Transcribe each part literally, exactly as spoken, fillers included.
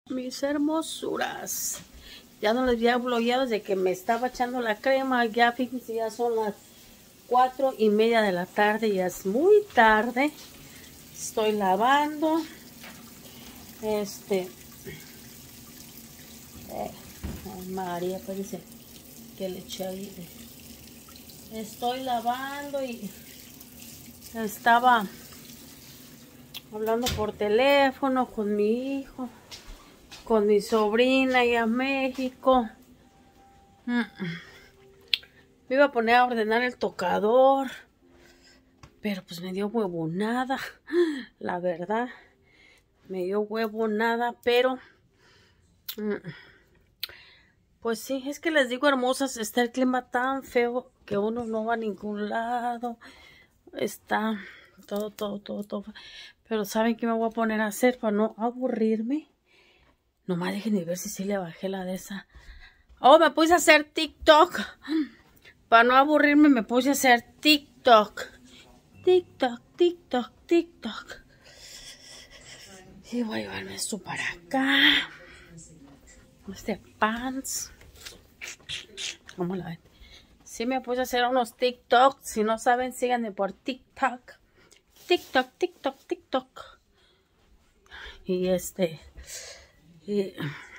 Mis hermosuras, ya no les había blogueado desde que me estaba echando la crema. Ya fíjense, ya son las cuatro y media de la tarde, ya es muy tarde. Estoy lavando este eh, ay, María, parece que le eché ahí. Estoy lavando y estaba hablando por teléfono con mi hijo, con mi sobrina y a México. Mm. Me iba a poner a ordenar el tocador, pero pues me dio huevonada, la verdad. Me dio huevonada, pero mm, pues sí, es que les digo, hermosas, está el clima tan feo que uno no va a ningún lado. Está todo, todo, todo, todo. Pero ¿saben qué me voy a poner a hacer para no aburrirme? Nomás déjenme ver si sí le bajé la de esa. Oh, me puse a hacer TikTok. Para no aburrirme me puse a hacer TikTok. TikTok, TikTok, TikTok. Y voy a llevarme esto para acá. Este pants. ¿Cómo la ven? Sí me puse a hacer unos TikTok. Si no saben, síganme por TikTok. TikTok, TikTok, TikTok. Y este... Y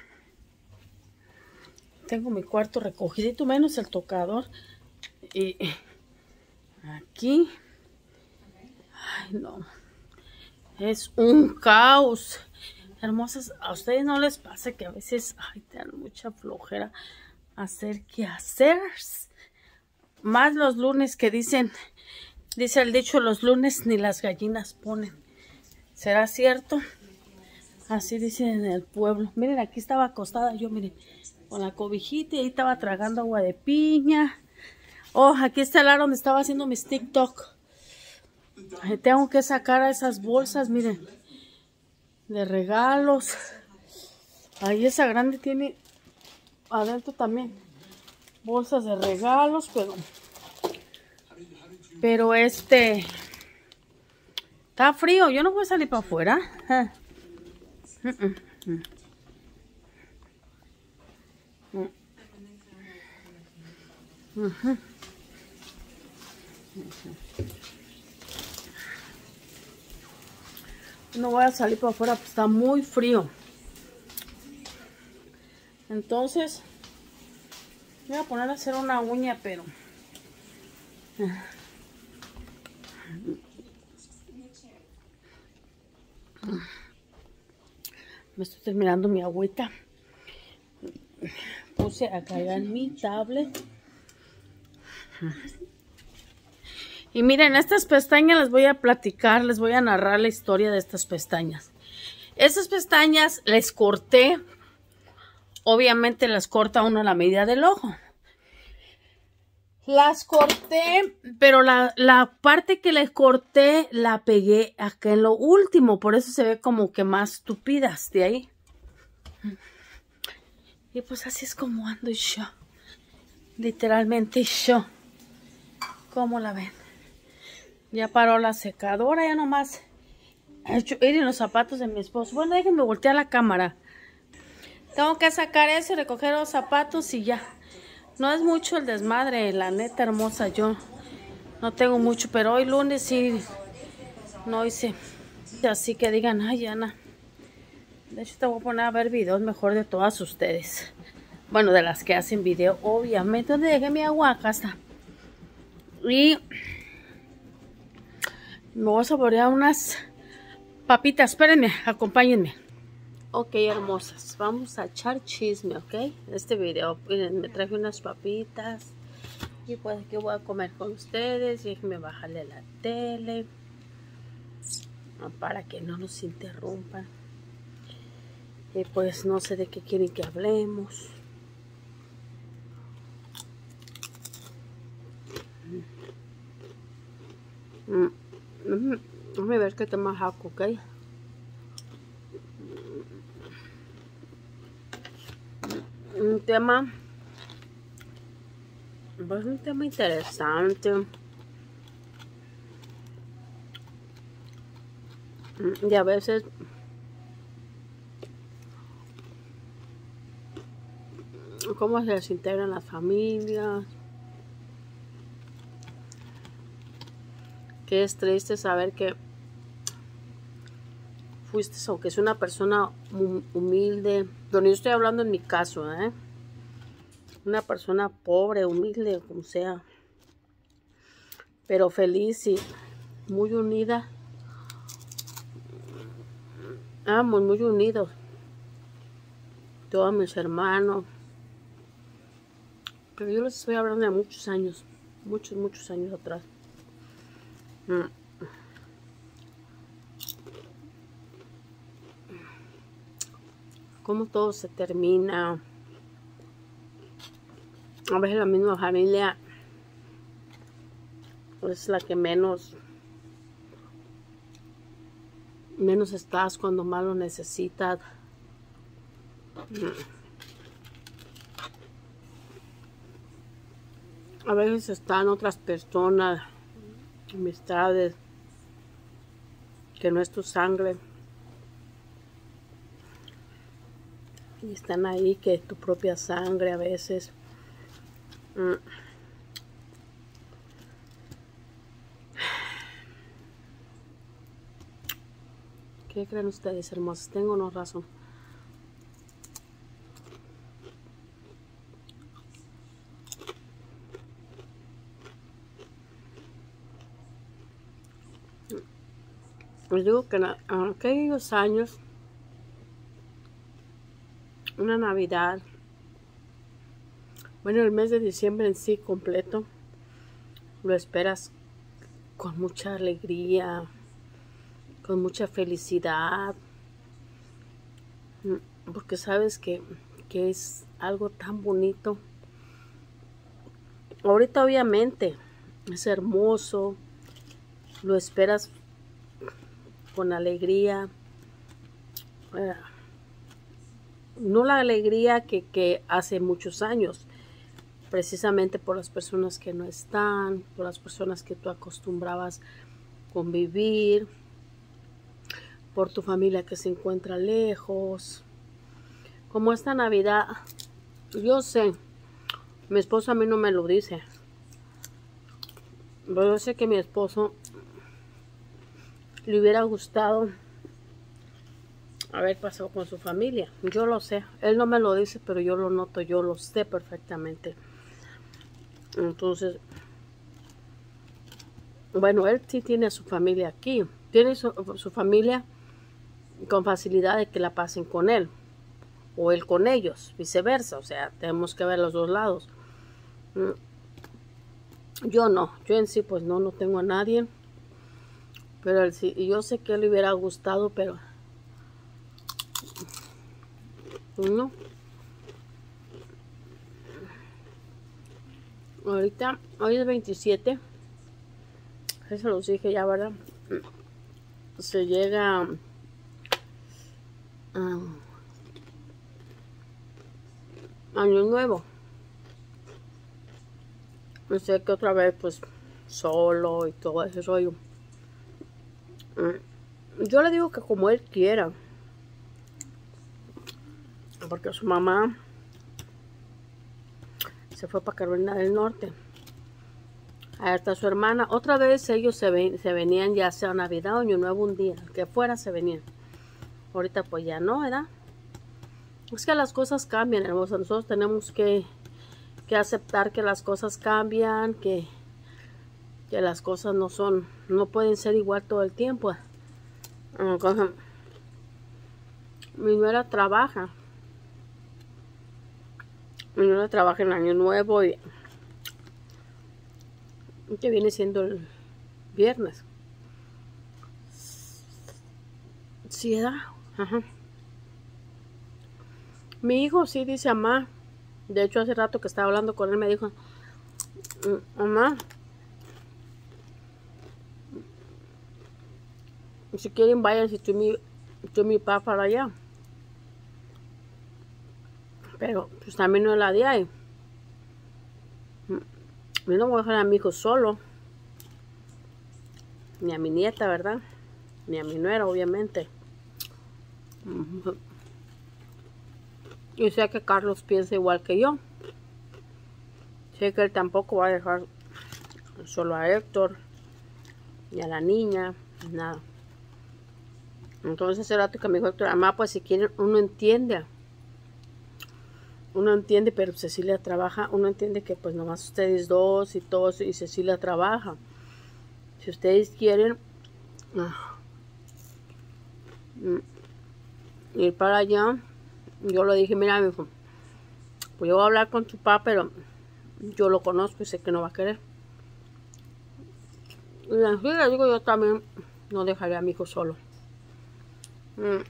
tengo mi cuarto recogidito, menos el tocador. Y aquí... Ay, no. Es un caos. Hermosas, ¿a ustedes no les pasa que a veces ay, te dan mucha flojera hacer qué hacer? Más los lunes que dicen, dice el dicho, los lunes ni las gallinas ponen. ¿Será cierto? Así dicen en el pueblo. Miren, aquí estaba acostada yo, miren, con la cobijita y ahí estaba tragando agua de piña. Oh, aquí está el área donde estaba haciendo mis TikTok. Ay, tengo que sacar a esas bolsas, miren, de regalos. Ahí esa grande tiene adentro también bolsas de regalos, pero pero este está frío, yo no voy a salir para afuera. Uh, uh, uh. Uh. Uh -huh. No voy a salir para afuera, pues está muy frío. Entonces me voy a poner a hacer una uña, pero me estoy terminando mi agüita. Puse acá en mi tablet. Y miren, estas pestañas les voy a platicar, les voy a narrar la historia de estas pestañas. Estas pestañas les corté, obviamente las corta uno a la medida del ojo. Las corté, pero la, la parte que les corté la pegué acá en lo último, por eso se ve como que más tupidas de ahí. Y pues así es como ando yo, literalmente yo. ¿Cómo la ven? Ya paró la secadora, ya nomás. Miren los zapatos de mi esposo. Bueno, déjenme voltear la cámara. Tengo que sacar eso y recoger los zapatos y ya. No es mucho el desmadre, la neta hermosa. Yo no tengo mucho, pero hoy lunes sí no hice. Así que digan, ay, Ana. De hecho, te voy a poner a ver videos mejor de todas ustedes. Bueno, de las que hacen video, obviamente. ¿Dónde dejé mi agua? Acá está. Y me voy a saborear unas papitas. Espérenme, acompáñenme. Ok, hermosas, vamos a echar chisme, ¿ok? Este video, miren, me traje unas papitas. Y pues que voy a comer con ustedes. Y déjenme bajarle la tele para que no nos interrumpan. Y pues no sé de qué quieren que hablemos. Mm. Mm. Déjame ver qué tema jaco, ¿ok? Un tema, pues un tema interesante. Y a veces cómo se desintegran las familias. Que es triste saber que fuiste, aunque es una persona humilde, donde yo estoy hablando en mi caso, ¿eh? Una persona pobre, humilde, como sea, pero feliz y muy unida. Amo, muy unidos. Todos mis hermanos. Pero yo les estoy hablando de muchos años, muchos, muchos años atrás. Mm. Cómo todo se termina. A veces la misma familia es la que menos menos estás cuando más lo necesitas. A veces están otras personas, amistades, que no es tu sangre, y están ahí, que es tu propia sangre a veces. Mm. ¿Qué creen ustedes, hermosos? ¿Tengo o no razón? Les digo que en aquellos años, una Navidad, bueno, el mes de diciembre en sí completo, lo esperas con mucha alegría, con mucha felicidad, porque sabes que, que es algo tan bonito. Ahorita obviamente es hermoso, lo esperas con alegría, eh, no la alegría que, que hace muchos años, precisamente por las personas que no están, por las personas que tú acostumbrabas convivir, por tu familia que se encuentra lejos. Como esta Navidad, yo sé, mi esposo a mí no me lo dice, pero yo sé que a mi esposo le hubiera gustado haber pasado con su familia. Yo lo sé, él no me lo dice, pero yo lo noto, yo lo sé perfectamente. Entonces, bueno, él sí tiene a su familia aquí, tiene su, su familia con facilidad de que la pasen con él, o él con ellos, viceversa. O sea, tenemos que ver los dos lados. Yo no, yo en sí pues no, no tengo a nadie, pero él sí, y yo sé que le hubiera gustado, pero no. Ahorita, hoy es veintisiete, eso los dije ya, ¿verdad? Se llega a Año Nuevo. No sé que otra vez pues solo y todo ese rollo. Yo le digo que como él quiera, porque su mamá se fue para Carolina del Norte. Ahí está su hermana. Otra vez ellos se, ven, se venían, ya sea Navidad o Año Nuevo, un día que fuera se venían. Ahorita pues ya no, ¿verdad? Es que las cosas cambian, hermosos. Nosotros tenemos que, que aceptar que las cosas cambian, que, que las cosas no son, no pueden ser igual todo el tiempo. Mi nuera trabaja. Mi nuera trabaja en Año Nuevo y que viene siendo el viernes. Sí, ¿verdad? Ajá. Mi hijo sí dice mamá. De hecho, hace rato que estaba hablando con él me dijo, mamá, si quieren vayan, si tú mi, tú mi papá para allá. Pero pues también no es la de ahí. Yo no voy a dejar a mi hijo solo. Ni a mi nieta, ¿verdad? Ni a mi nuera, obviamente. Y sé que Carlos piensa igual que yo. Sé que él tampoco va a dejar solo a Héctor, ni a la niña, nada. Entonces ese rato que me dijo Héctor, mamá, pues si quieren, uno entiende. Uno entiende, pero Cecilia trabaja, uno entiende que pues nomás ustedes dos y todos, y Cecilia trabaja. Si ustedes quieren ir para allá, yo le dije, mira, mi hijo, pues yo voy a hablar con tu papá, pero yo lo conozco y sé que no va a querer. Y así le digo, yo también no dejaría a mi hijo solo. Mm.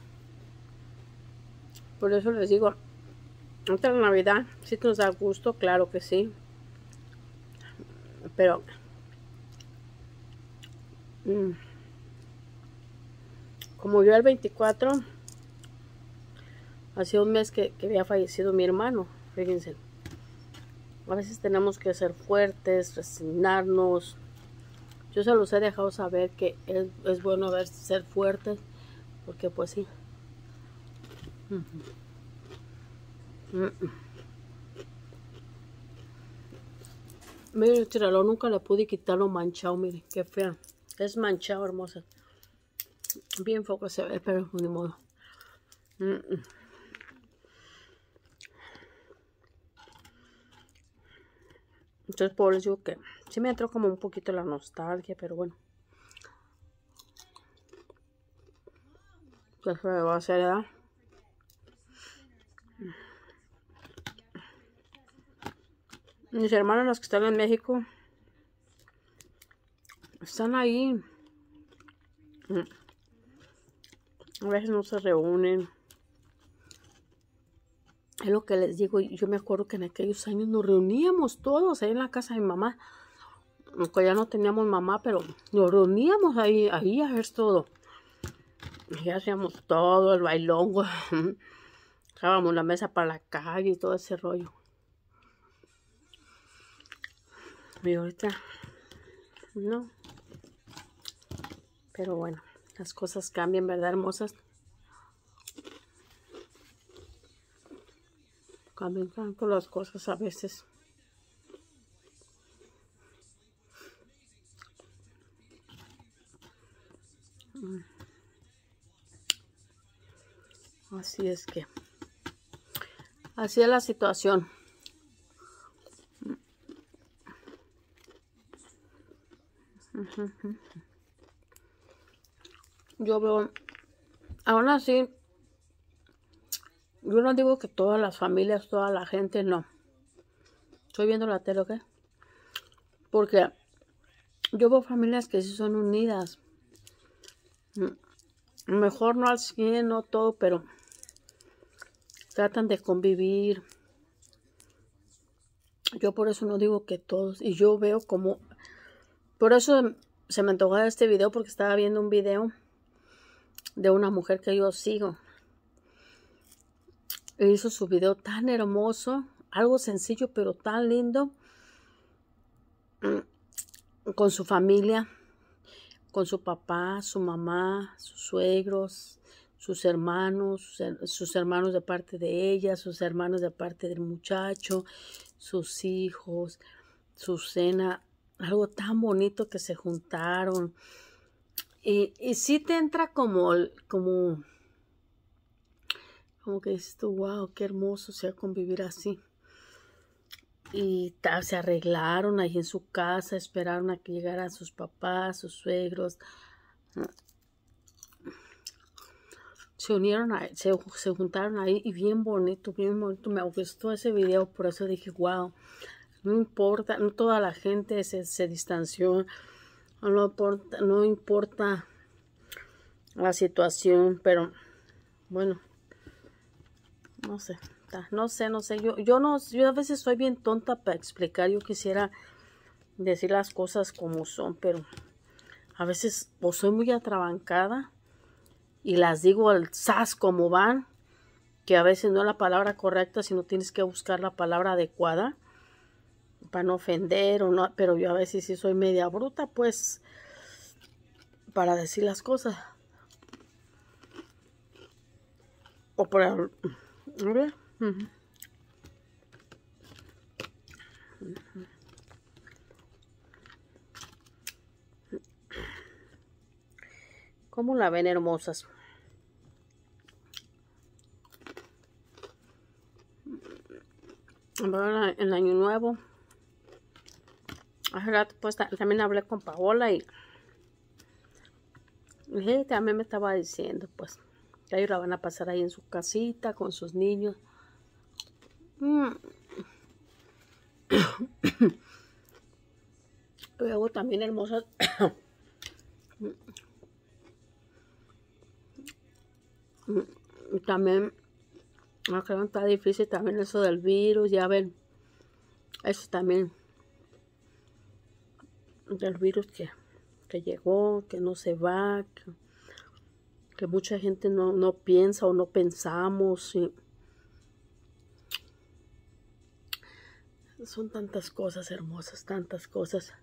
Por eso les digo, otra Navidad sí que nos da gusto, claro que sí. Pero mm, como yo el veinticuatro, hacía un mes que, que había fallecido mi hermano, fíjense. A veces tenemos que ser fuertes, resignarnos. Yo se los he dejado saber que es, es bueno ver, ser fuertes, porque pues sí. Uh -huh. Uh -uh. Mire, el tiralón nunca le pude quitar lo manchado, mire, qué fea. Es manchado, hermosa. Bien poco se ve, pero ni modo. Uh -uh. Entonces, por eso digo que sí me entró como un poquito la nostalgia, pero bueno. ¿Qué se me va a hacer, edad? Mis hermanos, los que están en México, están ahí. A veces no se reúnen. Es lo que les digo. Yo me acuerdo que en aquellos años nos reuníamos todos ahí en la casa de mi mamá. Aunque ya no teníamos mamá, pero nos reuníamos ahí, ahí a ver todo. Y hacíamos todo, el bailongo. Dejábamos la mesa para la calle y todo ese rollo. Y ahorita, no. Pero bueno, las cosas cambian, ¿verdad, hermosas? Cambian tanto las cosas a veces. Así es que, así es la situación. Yo veo, aún así, yo no digo que todas las familias, toda la gente, no. Estoy viendo la tele, ¿ok? Porque yo veo familias que sí son unidas. Mejor no al cien, no todo, pero tratan de convivir. Yo por eso no digo que todos. Y yo veo como... Por eso se me antojó este video, porque estaba viendo un video de una mujer que yo sigo. E hizo su video tan hermoso, algo sencillo, pero tan lindo. Con su familia, con su papá, su mamá, sus suegros, sus hermanos, sus hermanos de parte de ella, sus hermanos de parte del muchacho, sus hijos, su cena, algo tan bonito que se juntaron. Y, y sí te entra como, como, como que dices tú, wow, qué hermoso sea convivir así. Y se arreglaron ahí en su casa, esperaron a que llegaran sus papás, sus suegros. Se unieron, ahí, se, se juntaron ahí y bien bonito, bien bonito. Me gustó ese video, por eso dije, wow, no importa, no toda la gente se, se distanció, no importa, no importa la situación, pero bueno, no sé. No sé, no sé, yo, yo no, yo a veces soy bien tonta para explicar, yo quisiera decir las cosas como son, pero a veces pues soy muy atrabancada y las digo al sas como van, que a veces no es la palabra correcta, sino tienes que buscar la palabra adecuada para no ofender o no, pero yo a veces sí soy media bruta, pues, para decir las cosas. O por, a ver, Uh-huh. Uh-huh. ¿Cómo la ven, hermosas? Ahora, en el año nuevo, hace rato pues también hablé con Paola y, y también me estaba diciendo pues que ellos la van a pasar ahí en su casita con sus niños. Mm. Luego también, hermosas, también acá está difícil también eso del virus, ya ven, eso también del virus que, que llegó, que no se va, que, que mucha gente no, no piensa o no pensamos. Y son tantas cosas hermosas, tantas cosas,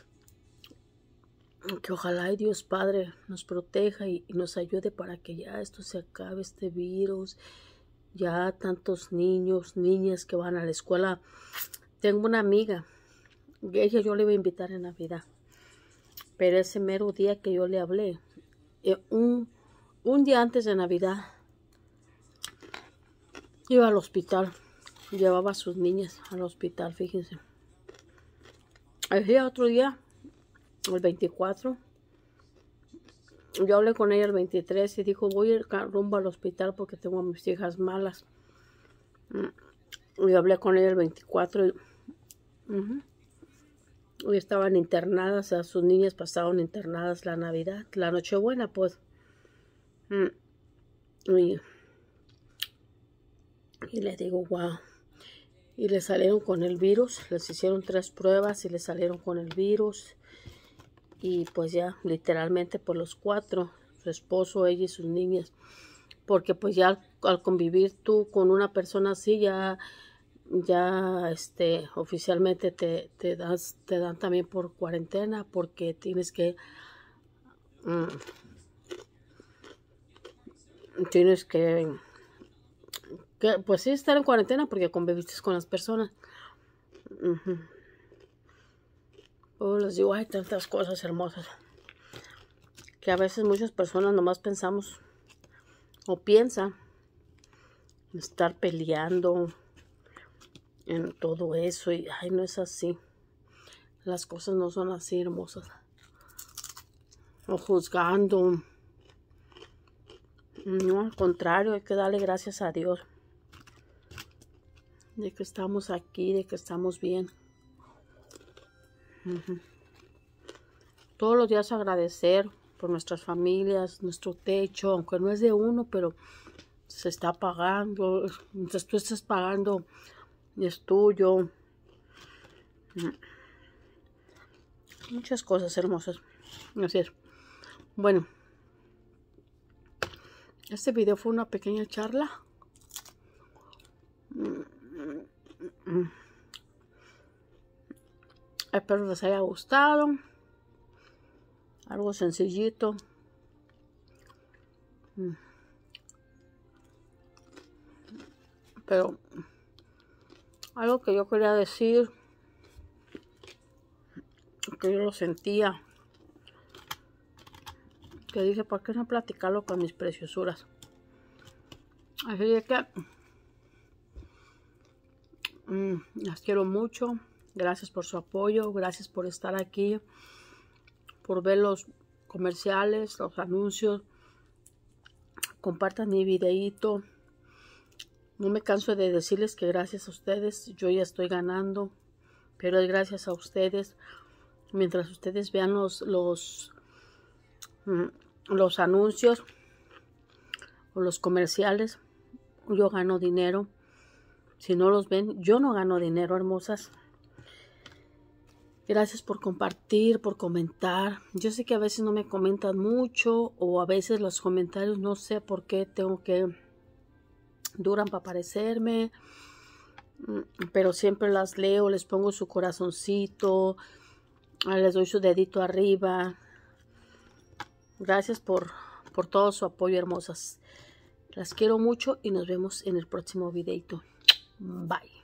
que ojalá y Dios Padre nos proteja y, y nos ayude para que ya esto se acabe, este virus. Ya tantos niños, niñas que van a la escuela. Tengo una amiga, ella yo le iba a invitar en Navidad, pero ese mero día que yo le hablé, eh, un, un día antes de Navidad, iba al hospital, llevaba a sus niñas al hospital, fíjense. El día otro día, el veinticuatro, yo hablé con ella el veintitrés y dijo, voy a ir rumbo al hospital porque tengo a mis hijas malas. Y hablé con ella el veinticuatro y, uh-huh, y estaban internadas, o sea, sus niñas pasaron internadas la Navidad, la Nochebuena, pues. Y, y le digo, wow. Y le salieron con el virus, les hicieron tres pruebas y le salieron con el virus. Y pues ya, literalmente por los cuatro, su esposo, ella y sus niñas. Porque pues ya al, al convivir tú con una persona así, ya, ya este, oficialmente te, te, das, te dan también por cuarentena, porque tienes que, um, tienes que, que, pues sí, estar en cuarentena porque conviviste con las personas. Uh-huh. Pues les digo, hay tantas cosas hermosas que a veces muchas personas nomás pensamos o piensan en estar peleando en todo eso y ay, no es así. Las cosas no son así, hermosas. O juzgando. No, al contrario, hay que darle gracias a Dios de que estamos aquí, de que estamos bien. Uh-huh. Todos los días agradecer por nuestras familias, nuestro techo, aunque no es de uno, pero se está pagando. Entonces tú estás pagando y es tuyo. Uh-huh. Muchas cosas hermosas. Así es. Bueno, este video fue una pequeña charla. Espero les haya gustado. Algo sencillito. Pero algo que yo quería decir, que yo lo sentía, que dije, ¿por qué no platicarlo con mis preciosuras? Así de que mmm, las quiero mucho. Gracias por su apoyo, gracias por estar aquí, por ver los comerciales, los anuncios. Compartan mi videíto. No me canso de decirles que gracias a ustedes yo ya estoy ganando, pero es gracias a ustedes. Mientras ustedes vean los los, los anuncios o los comerciales, yo gano dinero. Si no los ven, yo no gano dinero, hermosas. Gracias por compartir, por comentar. Yo sé que a veces no me comentan mucho o a veces los comentarios no sé por qué tengo que duran para aparecerme, pero siempre las leo, les pongo su corazoncito, les doy su dedito arriba. Gracias por, por todo su apoyo, hermosas. Las quiero mucho y nos vemos en el próximo videito. Bye.